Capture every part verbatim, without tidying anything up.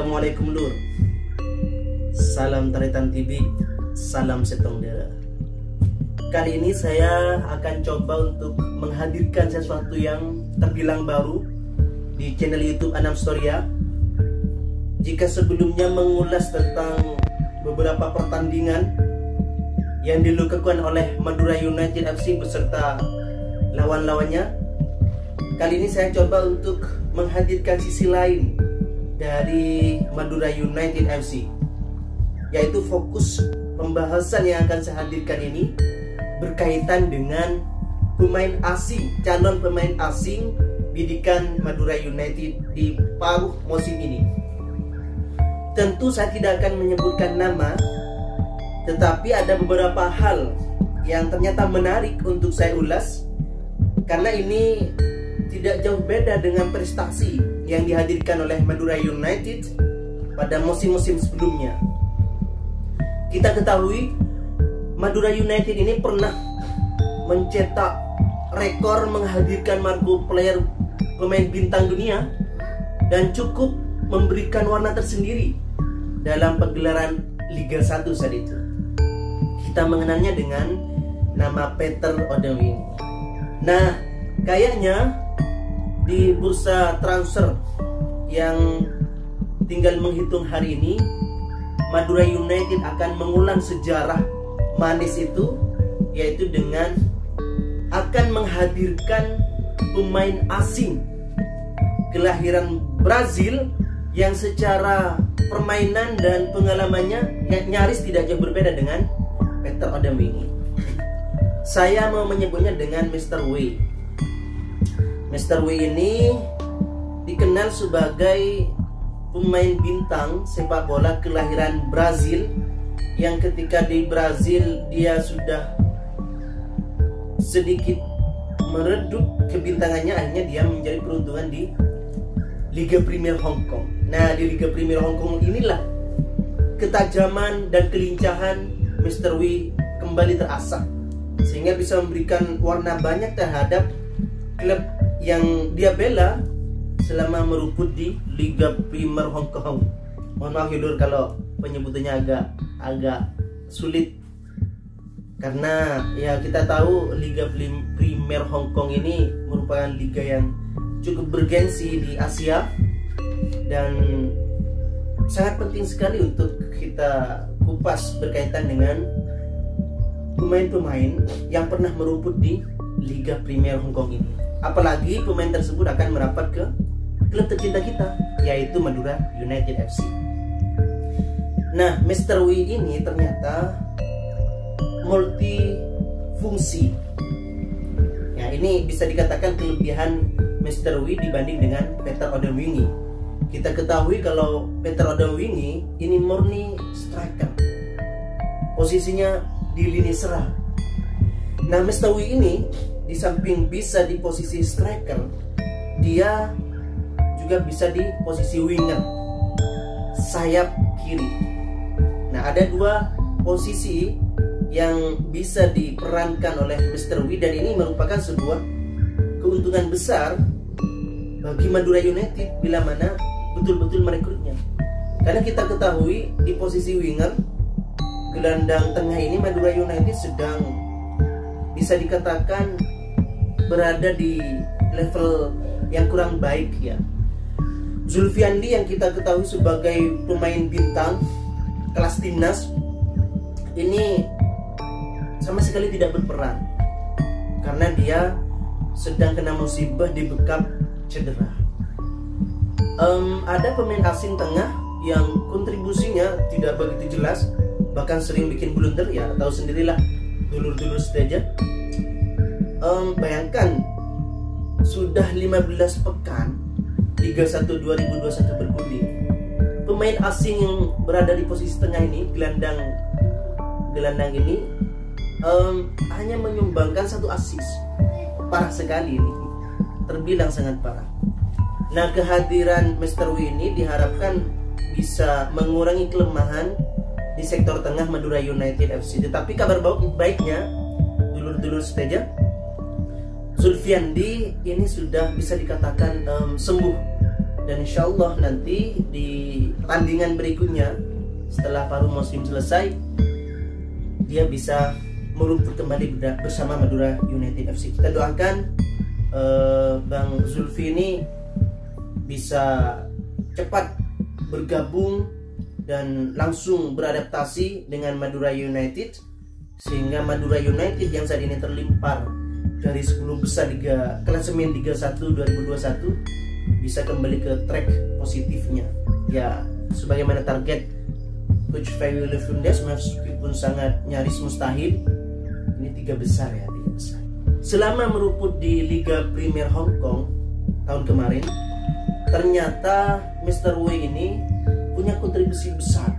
Assalamualaikum lur. Salam Taretan T V, salam setong dera. Kali ini saya akan coba untuk menghadirkan sesuatu yang terbilang baru di channel YouTube Anam Storia. Jika sebelumnya mengulas tentang beberapa pertandingan yang dilakukan oleh Madura United F C beserta lawan-lawannya, kali ini saya coba untuk menghadirkan sisi lain dari Madura United F C, yaitu fokus pembahasan yang akan saya hadirkan ini berkaitan dengan pemain asing, calon pemain asing bidikan Madura United di paruh musim ini. Tentu saya tidak akan menyebutkan nama, tetapi ada beberapa hal yang ternyata menarik untuk saya ulas, karena ini tidak jauh beda dengan prestasi yang dihadirkan oleh Madura United pada musim-musim sebelumnya. Kita ketahui Madura United ini pernah mencetak rekor menghadirkan margo player pemain bintang dunia dan cukup memberikan warna tersendiri dalam pegelaran Liga satu saat itu. Kita mengenalnya dengan nama Peter Odemwingie. Nah, kayaknya di bursa transfer yang tinggal menghitung hari ini, Madura United akan mengulang sejarah manis itu, yaitu dengan akan menghadirkan pemain asing kelahiran Brazil yang secara permainan dan pengalamannya nyaris tidak jauh berbeda dengan Peter Odemwingie. Saya mau menyebutnya dengan mister W. mister W ini dikenal sebagai pemain bintang sepak bola kelahiran Brazil yang ketika di Brazil dia sudah sedikit meredup kebintangannya, akhirnya dia menjadi peruntungan di Liga Premier Hong Kong. Nah, di Liga Premier Hong Kong inilah ketajaman dan kelincahan mister W kembali terasah, sehingga bisa memberikan warna banyak terhadap klub yang dia bela selama meruput di Liga Premier Hong Kong. Mohon maaf ya lur kalau penyebutannya agak agak sulit, karena ya kita tahu Liga Premier Hong Kong ini merupakan liga yang cukup bergensi di Asia dan sangat penting sekali untuk kita kupas berkaitan dengan pemain-pemain yang pernah meruput di Liga Premier Hong Kong ini. Apalagi pemain tersebut akan merapat ke klub tercinta kita, yaitu Madura United F C. Nah, mister W ini ternyata multifungsi. Ya, ini bisa dikatakan kelebihan mister W dibanding dengan Peter Odemwingie. Kita ketahui kalau Peter Odemwingie ini murni striker, posisinya di lini serang. Nah, mister W ini di samping bisa di posisi striker, dia juga bisa di posisi winger, sayap kiri. Nah, ada dua posisi yang bisa diperankan oleh mister W, dan ini merupakan sebuah keuntungan besar bagi Madura United bila mana betul-betul merekrutnya. Karena kita ketahui di posisi winger, gelandang tengah ini Madura United sedang bisa dikatakan berada di level yang kurang baik ya. Zulfiandi yang kita ketahui sebagai pemain bintang kelas timnas ini sama sekali tidak berperan karena dia sedang kena musibah di bekap cedera. Um, ada pemain asing tengah yang kontribusinya tidak begitu jelas, bahkan sering bikin blunder, ya tahu sendirilah dulur-dulur seteja. Um, bayangkan sudah lima belas pekan Liga satu dua ribu dua puluh satu bergulir, pemain asing yang berada di posisi tengah ini, gelandang gelandang ini um, hanya menyumbangkan satu assist. Parah sekali ini, terbilang sangat parah. Nah, kehadiran mister W ini diharapkan bisa mengurangi kelemahan di sektor tengah Madura United F C. Tetapi kabar baiknya, dulur-dulur seteja, Zulfiandi ini sudah bisa dikatakan um, sembuh, dan insya Allah nanti di pertandingan berikutnya setelah paruh musim selesai, dia bisa merumput kembali bersama Madura United F C. Kita doakan uh, Bang Zulfi ini bisa cepat bergabung dan langsung beradaptasi dengan Madura United, sehingga Madura United yang saat ini terlimpar dari sepuluh besar Liga klasemen Liga satu dua ribu dua puluh satu bisa kembali ke track positifnya. Ya, sebagaimana target Coach Febio Lefundes, meskipun sangat nyaris mustahil, ini tiga besar ya, tiga besar. Selama merumput di Liga Premier Hong Kong tahun kemarin, ternyata Mister W ini punya kontribusi besar.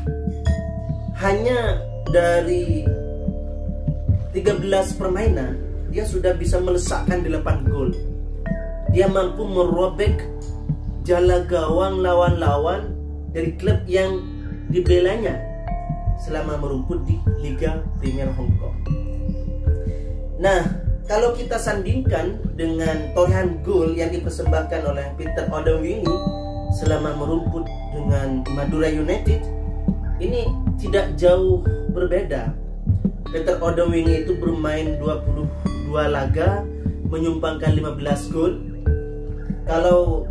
Hanya dari tiga belas permainan, dia sudah bisa melesakkan delapan gol. Dia mampu merobek jala gawang lawan-lawan dari klub yang dibelanya selama merumput di Liga Premier Hong Kong. Nah, kalau kita sandingkan dengan torehan gol yang dipersembahkan oleh Peter Odemwingie selama merumput dengan Madura United, ini tidak jauh berbeda. Peter Odemwingie itu bermain dua puluh dua laga, menyumbangkan lima belas gol. Kalau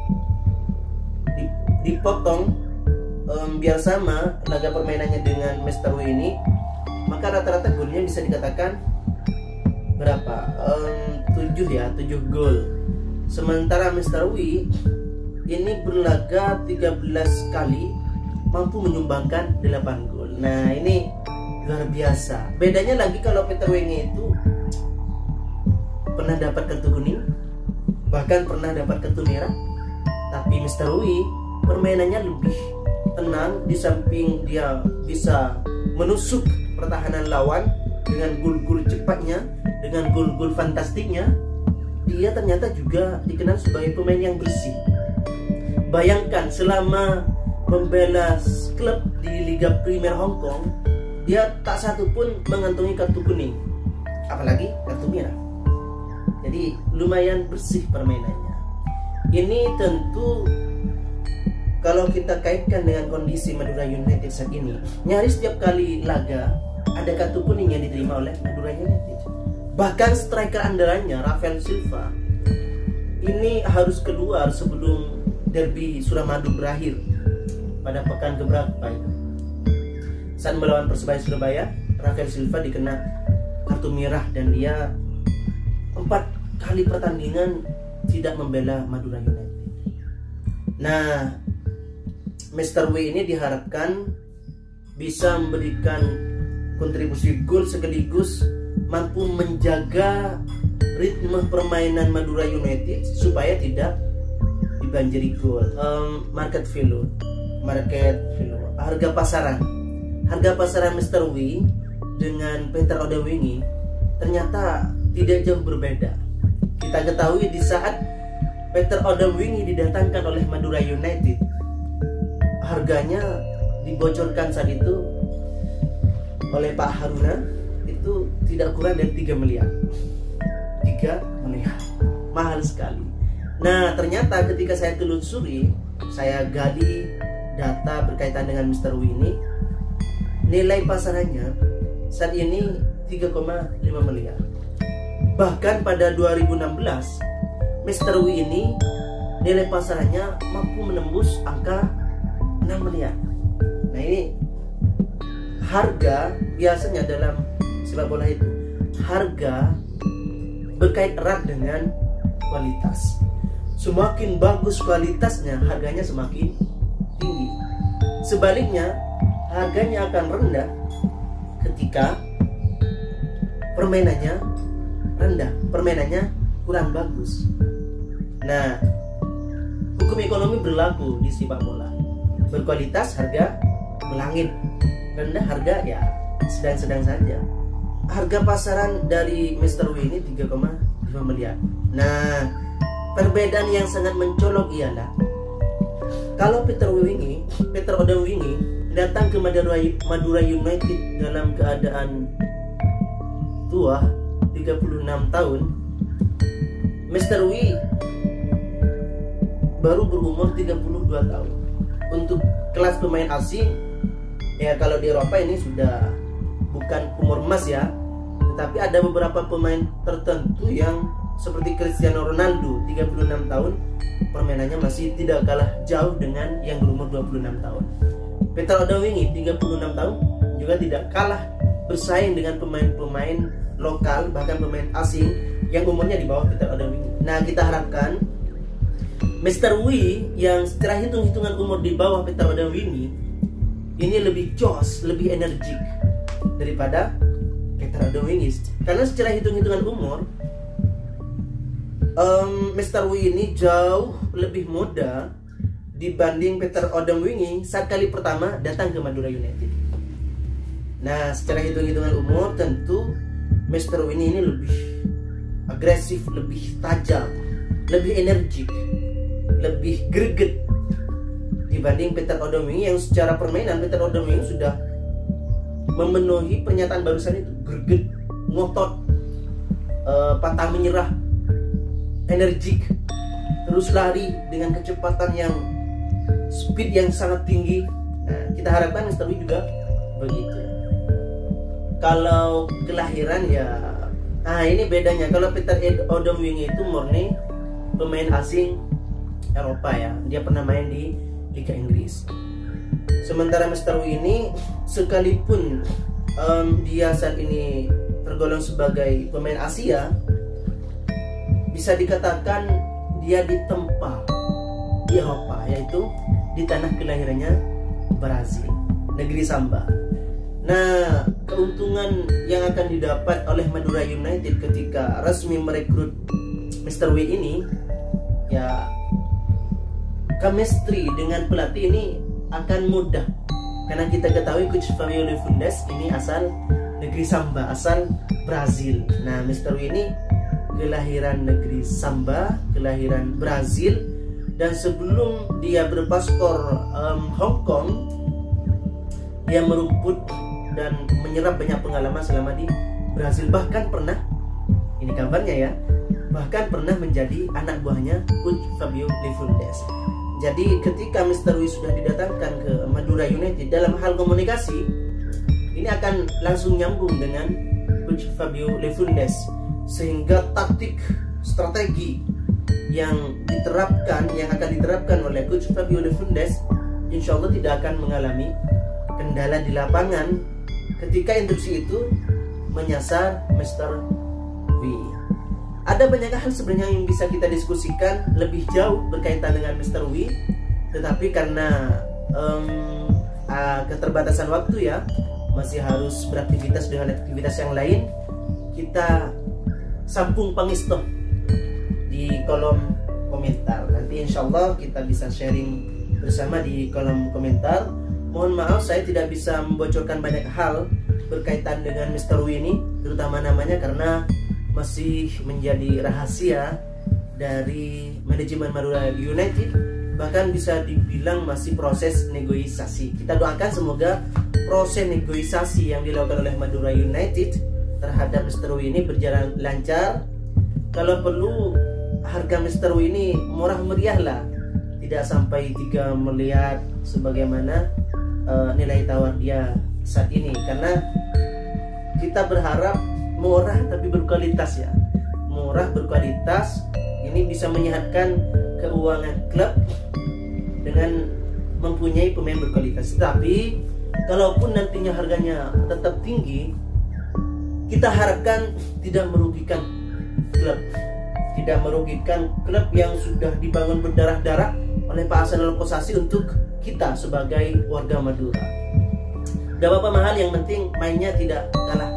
dipotong um, biar sama laga permainannya dengan Mister W ini, maka rata-rata golnya bisa dikatakan berapa? Um, tujuh ya, tujuh gol. Sementara Mister W ini berlaga tiga belas kali, mampu menyumbangkan delapan gol. Nah, ini luar biasa. Bedanya lagi kalau Peter Wenge itu pernah dapat kartu kuning, bahkan pernah dapat kartu merah. Tapi Mister W permainannya lebih tenang, di samping dia bisa menusuk pertahanan lawan dengan gol-gol cepatnya, dengan gol-gol fantastiknya. Dia ternyata juga dikenal sebagai pemain yang bersih. Bayangkan selama membela klub di Liga Premier Hong Kong, dia tak satu pun mengantongi kartu kuning, apalagi kartu merah. Jadi lumayan bersih permainannya. Ini tentu kalau kita kaitkan dengan kondisi Madura United saat ini, nyaris setiap kali laga ada kartu kuning yang diterima oleh Madura United. Bahkan striker andalannya Rafael Silva ini harus keluar sebelum derby Suramadu berakhir pada pekan keberapa itu. Saat melawan Persebaya Surabaya, Rafael Silva dikena kartu merah dan dia empat kali pertandingan tidak membela Madura United. Nah, Mister W ini diharapkan bisa memberikan kontribusi gol sekaligus mampu menjaga ritme permainan Madura United supaya tidak dibanjiri gol. Um, market value, market value, harga pasaran, harga pasaran Mister W dengan Peter Odemwingie ternyata tidak jauh berbeda. Kita ketahui di saat Peter Odemwingie didatangkan oleh Madura United, harganya dibocorkan saat itu oleh Pak Haruna itu tidak kurang dari tiga miliar. tiga miliar, mahal sekali. Nah, ternyata ketika saya telusuri, saya gali data berkaitan dengan Mister W ini, nilai pasarannya saat ini tiga koma lima miliar. Bahkan pada dua ribu enam belas, Mister W ini nilai pasarannya mampu menembus angka enam miliar. Nah, ini harga biasanya dalam sepak bola itu, harga berkait erat dengan kualitas. Semakin bagus kualitasnya, harganya semakin tinggi. Sebaliknya, harganya akan rendah ketika permainannya rendah, permainannya kurang bagus. Nah, hukum ekonomi berlaku di sepak bola. Berkualitas harga melangit, rendah harga ya sedang-sedang saja. Harga pasaran dari Mister W ini tiga koma lima miliar. Nah, perbedaan yang sangat mencolok ialah kalau Peter Wingi, Peter Odemwingie datang ke Madura, Madura United dalam keadaan tua, tiga puluh enam tahun, Mister W baru berumur tiga puluh dua tahun. untuk kelas pemain asing ya, kalau di Eropa ini sudah bukan umur emas ya, tetapi ada beberapa pemain tertentu yang seperti Cristiano Ronaldo tiga puluh enam tahun, permainannya masih tidak kalah jauh dengan yang berumur dua puluh enam tahun. Peter Odemwingie tiga puluh enam tahun juga tidak kalah bersaing dengan pemain-pemain lokal, bahkan pemain asing yang umurnya di bawah Peter Odemwingie. Nah, kita harapkan Mister Wee yang secara hitung-hitungan umur di bawah Peter Odemwingie ini lebih jos, lebih energik daripada Peter Odemwingie. Karena secara hitung-hitungan umur um, Mister Wee ini jauh lebih muda dibanding Peter Odemwingie saat kali pertama datang ke Madura United. Nah, secara hitung-hitungan umur tentu Mister Wee ini lebih agresif, lebih tajam, lebih energik, lebih greget dibanding Peter Odemwingie yang secara permainan Peter Odemwingie sudah memenuhi pernyataan barusan itu, greget, ngotot, uh, pantang menyerah, energik, terus lari dengan kecepatan yang speed yang sangat tinggi. Nah, kita harapkan Mister Wee juga begitu. Kalau kelahiran ya, nah ini bedanya. Kalau Peter Odemwingie itu murni pemain asing Eropa ya, dia pernah main di Liga Inggris. Sementara Mister Wee ini sekalipun um, dia saat ini tergolong sebagai pemain Asia, bisa dikatakan dia ditempa di Eropa, yaitu di tanah kelahirannya Brazil, negeri samba. Nah, keuntungan yang akan didapat oleh Madura United ketika resmi merekrut Mister Wee ini ya, chemistry dengan pelatih ini akan mudah, karena kita ketahui Coach Fabio Lefundes ini asal negeri samba, asal Brazil. Nah, Mister Wee ini kelahiran negeri samba, kelahiran Brazil, dan sebelum dia berpaspor um, Hong Kong, dia merumput dan menyerap banyak pengalaman selama di Brazil. Bahkan pernah, ini kabarnya ya, bahkan pernah menjadi anak buahnya Coach Fabio Lefundes. Jadi ketika Mister Wee sudah didatangkan ke Madura United, dalam hal komunikasi ini akan langsung nyambung dengan Coach Fabio Lefundes, sehingga taktik, strategi yang diterapkan, yang akan diterapkan oleh Coach Fabio Lefundes, insya Allah tidak akan mengalami kendala di lapangan ketika instruksi itu menyasar Mister Wee. Ada banyak hal sebenarnya yang bisa kita diskusikan lebih jauh berkaitan dengan Mister Wee, tetapi karena um, uh, keterbatasan waktu ya, masih harus beraktivitas dengan aktivitas yang lain, kita sambung pangisto di kolom komentar. Nanti insya Allah kita bisa sharing bersama di kolom komentar. Mohon maaf saya tidak bisa membocorkan banyak hal berkaitan dengan Mister Wee ini, terutama namanya, karena masih menjadi rahasia dari manajemen Madura United. Bahkan bisa dibilang masih proses negosiasi. Kita doakan semoga proses negosiasi yang dilakukan oleh Madura United terhadap Mister Wee ini berjalan lancar. Kalau perlu harga Mister Wee ini murah meriah lah, tidak sampai tiga miliar sebagaimana uh, nilai tawar dia saat ini, karena kita berharap murah tapi berkualitas ya, murah berkualitas. Ini bisa menyehatkan keuangan klub dengan mempunyai pemain berkualitas. Tapi kalaupun nantinya harganya tetap tinggi, kita harapkan tidak merugikan klub, tidak merugikan klub yang sudah dibangun berdarah-darah oleh Pak Hasan Al-Qasasi untuk kita sebagai warga Madura. Gak apa-apa mahal, yang penting mainnya tidak kalah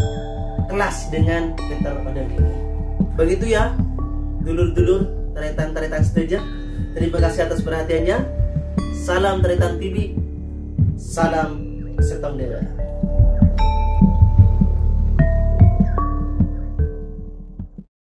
kelas dengan Peter Odemwingie. Begitu ya dulur-dulur Taretan-Taretan setuju. Terima kasih atas perhatiannya. Salam Taretan T V, salam Setong Dera.